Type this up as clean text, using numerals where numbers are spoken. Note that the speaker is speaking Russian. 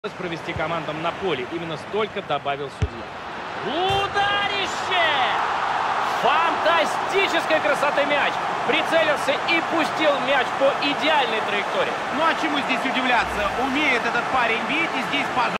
Провести командам на поле. Именно столько добавил судья. Ударище! Фантастической красоты мяч. Прицелился и пустил мяч по идеальной траектории. Ну а чему здесь удивляться? Умеет этот парень бить, и здесь, пожалуйста.